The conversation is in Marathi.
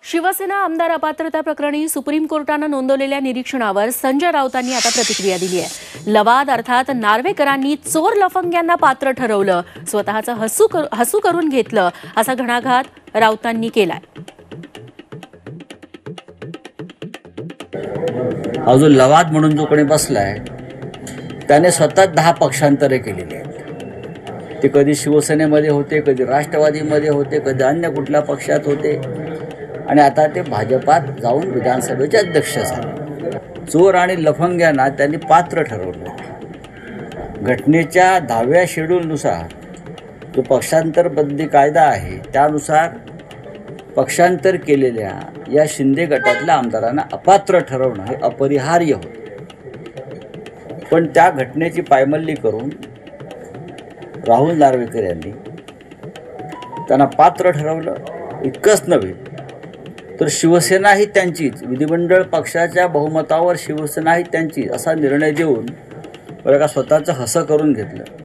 शिवसेना आमदार अपात्रता प्रकरणी सुप्रीम कोर्टाने नोंदवलेल्या निरीक्षणावर संजय राऊतांनी आता प्रतिक्रिया दिली आहे। लवाद अर्थात नार्वेकरांनी चोर लफंग्यांना पात्र ठरवलं, स्वतःचं हसू करून घेतलं असा घणाघात राऊतांनी केलाय। हा जो लवाद म्हणून जो कोणी बसलाय त्याने स्वतः 10 पक्षांतरे केलेली आहेत। ते कधी शिवसेनेमध्ये होते, कधी राष्ट्रवादीमध्ये होते, कधी अन्य कुठल्या पक्षात होते आणि आता ते भाजपात जाऊन विधानसभेचे अध्यक्ष झाले। चोर आणि लफंग्यांना त्यांनी पात्र ठरवलं। घटनेच्या 10व्या शेड्यूलनुसार जो पक्षांतर बंदी कायदा आहे त्यानुसार पक्षांतर केलेल्या या शिंदे गटातल्या आमदारांना अपात्र ठरवणं हे अपरिहार्य होतं। पण त्या घटनेची पायमल्ली करून राहुल नार्वेकर यांनी त्यांना पात्र ठरवलं। इतकंच नव्हे तर शिवसेना ही त्यांचीच, विधिमंडळ पक्षाच्या बहुमतावर शिवसेना ही त्यांची असा निर्णय देऊन बरं का स्वतःचं हसं करून घेतलं।